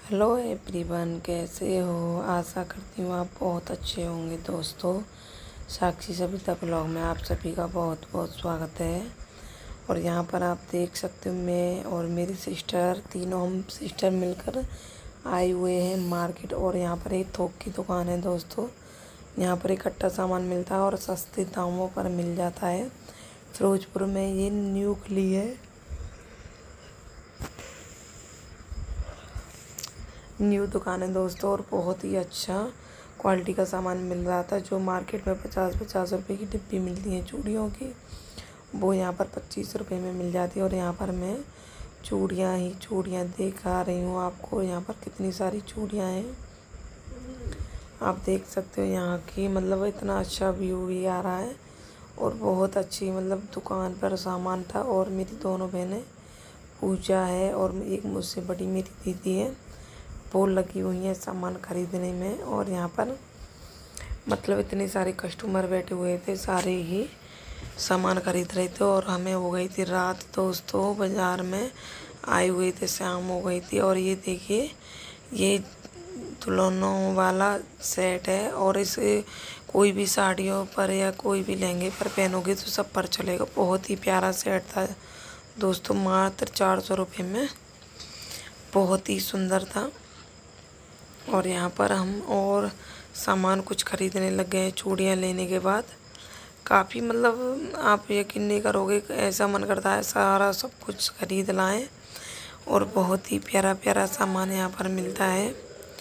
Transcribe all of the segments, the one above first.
Hello everyone, कैसे हो। आशा करती हूँ आप बहुत अच्छे होंगे। दोस्तों, साक्षी सविता ब्लॉग में आप सभी का बहुत बहुत स्वागत है। और यहाँ पर आप देख सकते हो, मैं और मेरी सिस्टर, तीनों हम सिस्टर मिलकर आए हुए हैं मार्केट। और यहाँ पर एक थोक की दुकान है दोस्तों। यहाँ पर इकट्ठा सामान मिलता है और सस्ते दामों पर मिल जाता है। फिरोजपुर में ये न्यू खुली है, न्यू दुकान है दोस्तों। और बहुत ही अच्छा क्वालिटी का सामान मिल रहा था। जो मार्केट में 50-50 रुपये की डिब्बी मिलती है चूड़ियों की, वो यहाँ पर 25 रुपये में मिल जाती है। और यहाँ पर मैं चूड़ियाँ दिखा रही हूँ आपको। यहाँ पर कितनी सारी चूड़ियाँ हैं, आप देख सकते हो। यहाँ की मतलब इतना अच्छा व्यू भी आ रहा है। और बहुत अच्छी मतलब दुकान पर सामान था। और मेरी दोनों बहनें, पूजा है और एक मुझसे बड़ी मेरी दीदी है, वो लगी हुई है सामान खरीदने में। और यहाँ पर मतलब इतने सारे कस्टमर बैठे हुए थे, सारे ही सामान खरीद रहे थे। और हमें हो गई थी रात दोस्तों, बाज़ार में आए हुए थे, शाम हो गई थी। और ये देखिए, ये दुल्हनों वाला सेट है। और इसे कोई भी साड़ियों पर या कोई भी लहंगे पर पहनोगे तो सब पर चलेगा। बहुत ही प्यारा सेट था दोस्तों, मात्र 400 रुपये में, बहुत ही सुंदर था। और यहाँ पर हम और सामान कुछ ख़रीदने लग गए चूड़ियाँ लेने के बाद। काफ़ी मतलब आप यकीन नहीं करोगे, ऐसा मन करता है सारा सब कुछ ख़रीद लाएं। और बहुत ही प्यारा प्यारा सामान यहाँ पर मिलता है।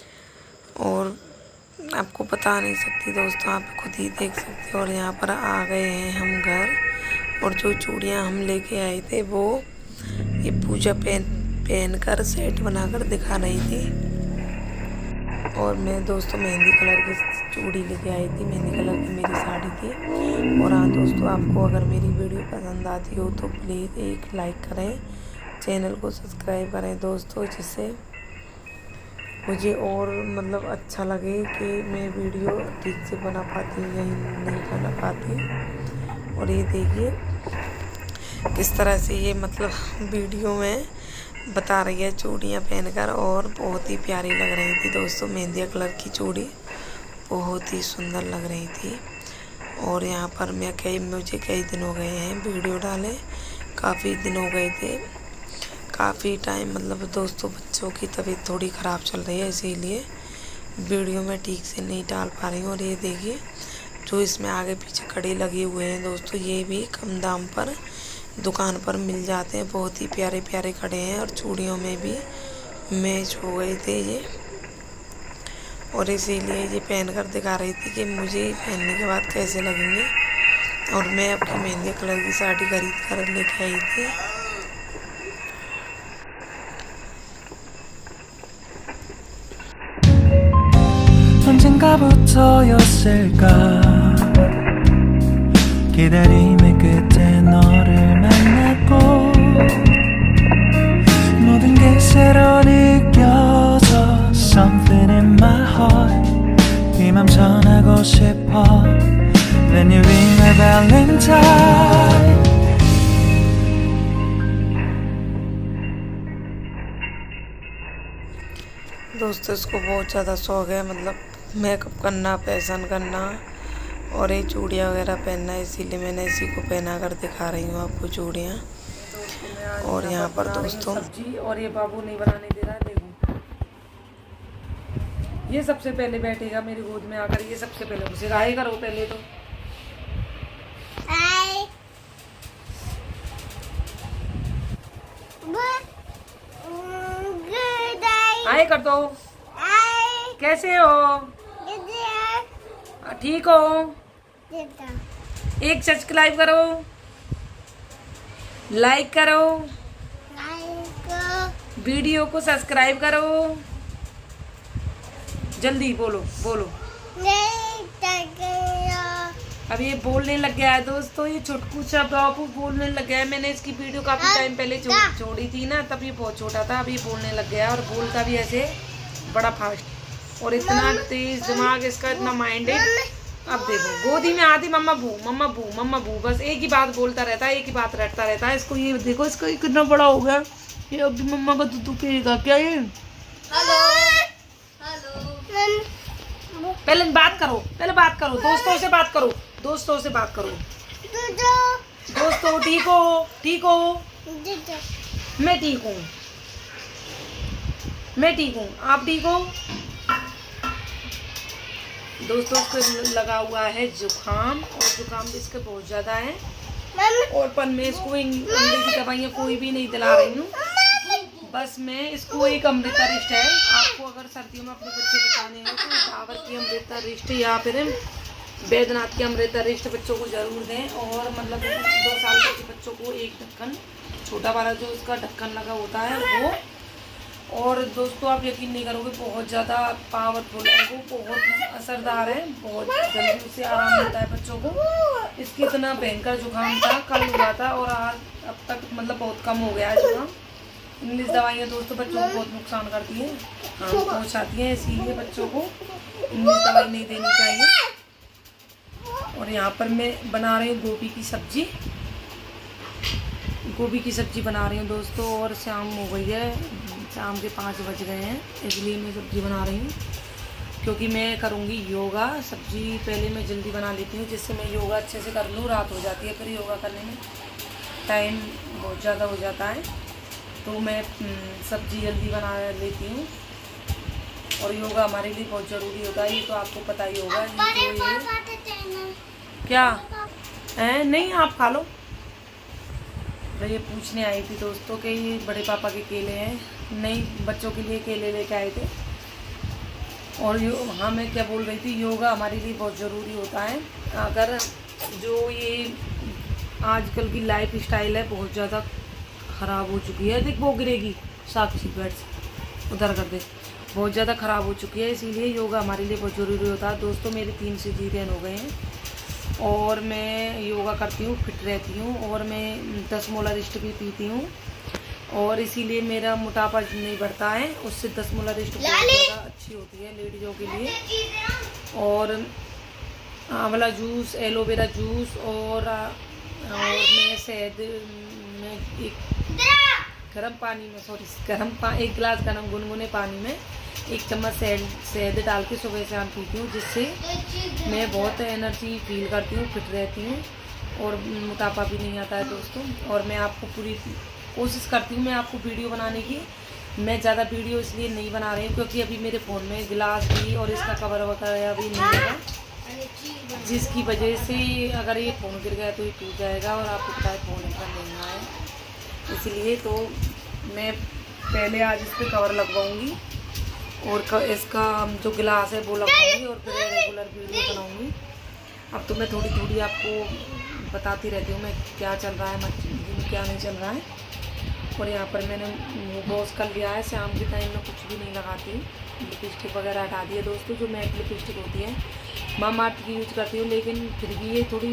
और आपको बता नहीं सकती दोस्तों, आप खुद ही देख सकते हो। और यहाँ पर आ गए हैं हम घर। और जो चूड़ियाँ हम लेके आए थे वो ये पूजा पहनकर सेट बनाकर दिखा रही थी। और मैं दोस्तों मेहंदी कलर की चूड़ी लेके आई थी, मेहंदी कलर की मेरी साड़ी थी। और हाँ दोस्तों, आपको अगर मेरी वीडियो पसंद आती हो तो प्लीज़ एक लाइक करें, चैनल को सब्सक्राइब करें दोस्तों, जिससे मुझे और मतलब अच्छा लगे कि मैं वीडियो ठीक से बना पाती हूँ या नहीं बना पाती। और ये देखिए किस तरह से ये मतलब वीडियो में बता रही है चूड़ियाँ पहनकर। और बहुत ही प्यारी लग रही थी दोस्तों, मेहंदी कलर की चूड़ी बहुत ही सुंदर लग रही थी। और यहाँ पर मुझे कई दिन हो गए हैं वीडियो डाले, काफ़ी दिन हो गए थे, काफ़ी टाइम मतलब दोस्तों बच्चों की तबीयत थोड़ी ख़राब चल रही है, इसीलिए वीडियो में ठीक से नहीं डाल पा रही हूँ। और ये देखिए, जो इसमें आगे पीछे कड़े लगे हुए हैं दोस्तों, ये भी कम दाम पर दुकान पर मिल जाते हैं। बहुत ही प्यारे प्यारे कड़े हैं और चूड़ियों में भी मैच हो गए थे ये। और इसीलिए ये पहनकर दिखा रही थी कि मुझे पहनने के बाद कैसे लगेंगे। और मैं अपनी मेहंदी कलर की साड़ी खरीद कर लेके आई थी। 언젠가부터였을까 기다림의 끝에 너를 만났고 모든 게 새로 느껴져 Something in my heart 이 맘 전하고 싶어 Then you ring my valentine दोस्तों, इसको बहुत ज़्यादा शौक है मतलब मेकअप करना, फैशन करना और ये चूड़ियाँ वगैरह पहनना, इसीलिए मैंने इसी को पहना कर दिखा रही हूँ आपको चूड़ियाँ। और यहाँ पर दोस्तों सब्जी, और ये बाबू नहीं बनाने दे रहा है। देखो, ये सबसे पहले बैठेगा मेरी गोद में आकर, ये सबसे पहले घुसेगा। आए करो पहले तो आए कर दो। कैसे हो? ठीक हो? एक सब्सक्राइब करो, लाइक करो, वीडियो को सब्सक्राइब करो। जल्दी बोलो बोलो। अब ये बोलने लग गया है दोस्तों, ये छुटकू सा बाबू बोलने लग गया है। मैंने इसकी वीडियो काफी टाइम पहले छोड़ी थी ना, तब ये बहुत छोटा था। अब ये बोलने लग गया है और बोलता भी ऐसे बड़ा फास्ट। और इतना तेज दिमाग इसका, इतना माइंडेड। अब देखो, गोदी में आती मम्मा भू मम्मा भू मम्मा भू, बस एक ही बात बोलता रहता है, एक ही बात रटता रहता है। इसको ये देखो, इसको कितना बड़ा हो गया, ये अभी मम्मा का दूध पिएगा क्या ये? हेलो। पहले बात करो, दोस्तों से बात करो, दोस्तों से बात करो। दोस्तों ठीक हो? ठीक हो? मैं ठीक हूँ, मैं ठीक हूँ, आप ठीक हो? दोस्तों इसको लगा हुआ है जुकाम, और जुकाम भी इसके बहुत ज्यादा है, और पर मैं इसको अंग्रेजी दवाइयाँ कोई भी नहीं दिला रही हूँ। बस मैं इसको एक अमृता रिस्ट है, आपको अगर सर्दियों में अपने बच्चे बचाने हैं तो डाबर की अमृता रिस्ट या फिर बैद्यनाथ की अमृता रिस्ट बच्चों को जरूर दें। और मतलब 2 साल के बच्चों को एक ढक्कन, छोटा वाला जो उसका ढक्कन लगा होता है वो। और दोस्तों आप यकीन नहीं करोगे, बहुत ज़्यादा पावरफुल है वो, बहुत असरदार है, बहुत जल्दी उससे आराम मिलता है बच्चों को। इसकी इतना भयंकर जुकाम था, कल हुआ था, और आज अब तक मतलब बहुत कम हो गया है जुकाम। इंग्लिश दवाइयाँ दोस्तों बच्चों को बहुत नुकसान करती हैं, हाँ पहुँचाती हैं, इसीलिए बच्चों को इंग्लिश दवाई नहीं देनी चाहिए। और यहाँ पर मैं बना रही हूँ गोभी की सब्जी, गोभी की सब्जी बना रही हूँ दोस्तों। और शाम हो गई है, शाम के 5 बज गए हैं, इसलिए मैं सब्जी बना रही हूँ, क्योंकि मैं करूँगी योगा। सब्जी पहले मैं जल्दी बना लेती हूँ, जिससे मैं योगा अच्छे से कर लूँ। रात हो जाती है फिर योगा करने में टाइम बहुत ज़्यादा हो जाता है, तो मैं सब्जी जल्दी बना लेती हूँ। और योगा हमारे लिए बहुत ज़रूरी होता है, ये तो आपको पता ही होगा। क्या है? नहीं आप खा लो। मैं ये पूछने आई थी दोस्तों कि ये बड़े पापा के केले हैं, नहीं बच्चों के लिए केले लेके आए थे। और हाँ मैं क्या बोल रही थी, योगा हमारे लिए बहुत ज़रूरी होता है। अगर जो ये आजकल की लाइफ स्टाइल है बहुत ज़्यादा ख़राब हो चुकी है, देख वो गिरेगी, साक्षी बैठ उधर कर दे, बहुत ज़्यादा ख़राब हो चुकी है, इसीलिए योगा हमारे लिए बहुत ज़रूरी होता है। दोस्तों मेरे 3 सिजेरियन हो गए हैं, और मैं योगा करती हूँ, फिट रहती हूँ, और मैं 10 मोला रिस्ट भी पीती हूँ, और इसीलिए मेरा मोटापा नहीं बढ़ता है। उससे 10 मोला रिस्ट बहुत ज़्यादा अच्छी होती है लेडीज़ों के लिए। और आंवला जूस, एलोवेरा जूस, और मैं शहद में एक गर्म पानी में एक गिलास गर्म गुनगुने पानी में 1 चम्मच शहद डाल के सुबह शाम पीती हूँ, जिससे मैं बहुत एनर्जी फील करती हूँ, फिट रहती हूँ, और मोटापा भी नहीं आता है दोस्तों। और मैं आपको पूरी कोशिश करती हूँ मैं आपको वीडियो बनाने की। मैं ज़्यादा वीडियो इसलिए नहीं बना रही हूँ क्योंकि अभी मेरे फ़ोन में गिलास भी और इसका कवर वगैरह भी नहीं है, जिसकी वजह से अगर ये फ़ोन गिर गया तो ये टूट जाएगा, और आपको पता है फ़ोन इतना महंगा है। इसलिए तो मैं पहले आज इस पर कवर लगवाऊंगी, और इसका जो गिलास है वो लगवाऊंगी, और फिर रेगुलर वीडियो बनाऊंगी। अब तो मैं थोड़ी थोड़ी आपको बताती रहती हूँ मैं क्या चल रहा है, क्या नहीं चल रहा है। और यहाँ पर मैंने मुँह वॉश कर लिया है, शाम के टाइम में कुछ भी नहीं लगाती, लिपस्टिक वगैरह हटा दी है दोस्तों। जो मैट लिपस्टिक होती है मामाअर्थ की यूज करती हूँ, लेकिन फिर भी ये थोड़ी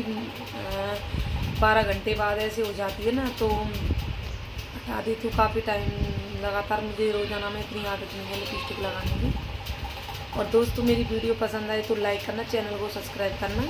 12 घंटे बाद ऐसे हो जाती है ना, तो हटा दी। तो काफ़ी टाइम लगातार मुझे रोज़ाना में इतनी आदत नहीं है लिपस्टिक लगाने की। और दोस्तों मेरी वीडियो पसंद आए तो लाइक करना, चैनल को सब्सक्राइब करना।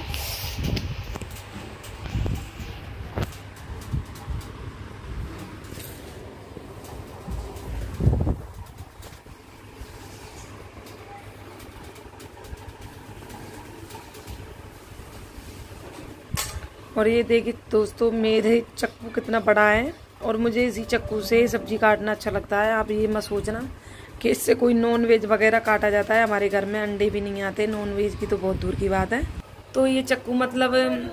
और ये देखिए दोस्तों मेरे चक्कू कितना बड़ा है, और मुझे इसी चक्कू से सब्जी काटना अच्छा लगता है। आप ये मत सोचना कि इससे कोई नॉन वेज वगैरह काटा जाता है, हमारे घर में अंडे भी नहीं आते, नॉन वेज की तो बहुत दूर की बात है। तो ये चक्कू मतलब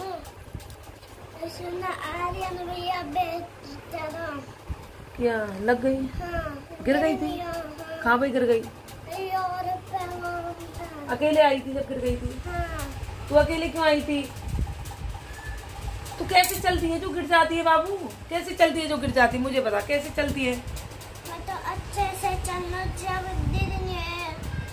क्या लग गई? गिर गई थी? कहाँ भाई गिर गई? अकेले आई थी जब गिर गई थी? तू अकेले क्यों आई थी? तू कैसे चलती है जो गिर जाती है बाबू? कैसे चलती है जो गिर जाती है? मुझे बता कैसे चलती है? मैं तो अच्छे से चलना है।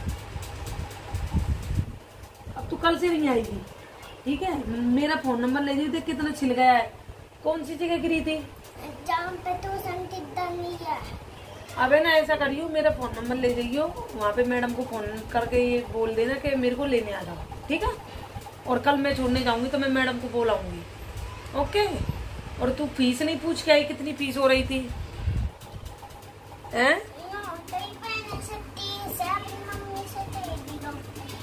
अब तू कल से नहीं आएगी, ठीक है? मेरा फोन नंबर ले देख कितना छिल गया है। कौन सी जगह गिरी थी? जहाँ पे तू संकेत नहीं है। अबे ना ऐसा करियो, मेरा फोन नंबर ले जाइयो, वहाँ पे मैडम को फोन करके ये बोल देना कि मेरे को लेने आ जाओ, ठीक है? और कल मैं छोड़ने जाऊंगी तो मैं मैडम को बोलाऊंगी, ओके? और तू फीस नहीं पूछ के आई कितनी फीस हो रही थी?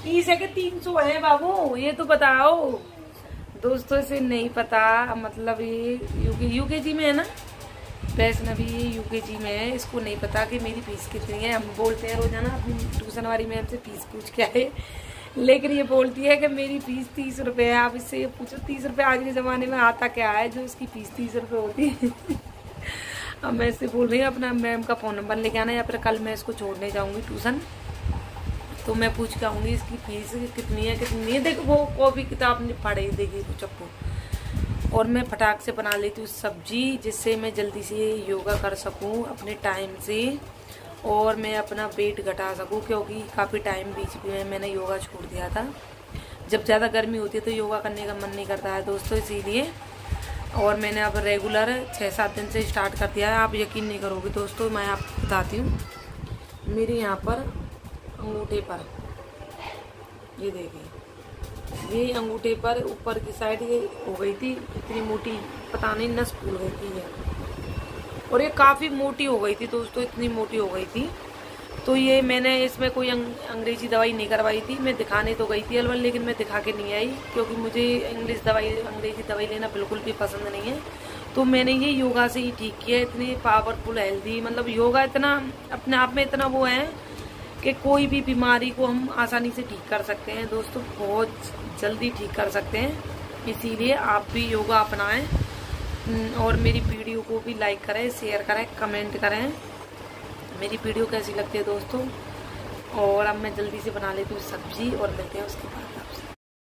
फीस है कि 300 है बाबू, ये तो बताओ। दोस्तों इसे नहीं पता, मतलब ये यूकेजी में है ना, वैष्णवी यूकेजी में है, इसको नहीं पता कि मेरी फीस कितनी है। हम बोलते हैं रोजाना अपनी ट्यूशन वाली मैम से फीस पूछ के आए, लेकिन ये बोलती है कि मेरी फीस 30 रुपये है। आप इससे ये पूछो 30 रुपये आज के ज़माने में आता क्या है जो इसकी फीस 30 रुपये होती है। अब मैं इससे बोल रही हूँ अपना मैम का फ़ोन नंबर लेके आना, या फिर कल मैं इसको छोड़ने जाऊँगी ट्यूशन, तो मैं पूछ के आऊँगी इसकी फीस कितनी है। देखो वो कॉपी किताब नहीं पढ़े देगी वो चप्पू। और मैं फटाक से बना लेती हूँ सब्जी, जिससे मैं जल्दी से योगा कर सकूँ अपने टाइम से, और मैं अपना वेट घटा सकूँ, क्योंकि काफ़ी टाइम बीच में मैंने योगा छोड़ दिया था। जब ज़्यादा गर्मी होती है तो योगा करने का मन नहीं करता है दोस्तों, इसीलिए। और मैंने अब रेगुलर 6-7 दिन से स्टार्ट कर दिया है। आप यकीन नहीं करोगे दोस्तों, मैं आपको बताती हूँ। मेरे यहाँ पर अंगूठे पर, ये देखिए, ये अंगूठे पर ऊपर की साइड ये हो गई थी इतनी मोटी, पता नहीं नस फूल गई थी ये, और ये काफ़ी मोटी हो गई थी दोस्तों, इतनी मोटी हो गई थी। तो ये मैंने इसमें कोई अंग्रेजी दवाई नहीं करवाई थी। मैं दिखाने तो गई थी अलवर, लेकिन मैं दिखा के नहीं आई, क्योंकि मुझे अंग्रेजी दवाई लेना बिल्कुल भी पसंद नहीं है। तो मैंने ये योगा से ही ठीक किया। इतनी पावरफुल हेल्दी, मतलब योगा इतना अपने आप में इतना वो है कि कोई भी बीमारी को हम आसानी से ठीक कर सकते हैं दोस्तों, बहुत जल्दी ठीक कर सकते हैं। इसीलिए आप भी योगा अपनाएं, और मेरी वीडियो को भी लाइक करें, शेयर करें, कमेंट करें। मेरी वीडियो कैसी लगती है दोस्तों। और अब मैं जल्दी से बना लेती हूँ सब्जी, और मिलते हैं उसके बाद आपसे।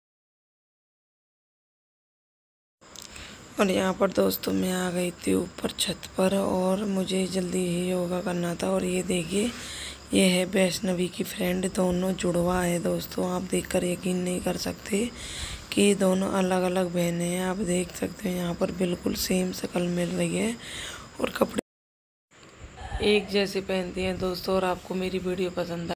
और यहाँ पर दोस्तों मैं आ गई थी ऊपर छत पर, और मुझे जल्दी ही योगा करना था। और ये देखिए, ये है वैष्णवी की फ्रेंड, दोनों जुड़वा है दोस्तों। आप देखकर यकीन नहीं कर सकते कि दोनों अलग अलग बहनें हैं। आप देख सकते हो यहाँ पर बिल्कुल सेम शक्ल मिल रही है, और कपड़े एक जैसे पहनती हैं दोस्तों। और आपको मेरी वीडियो पसंद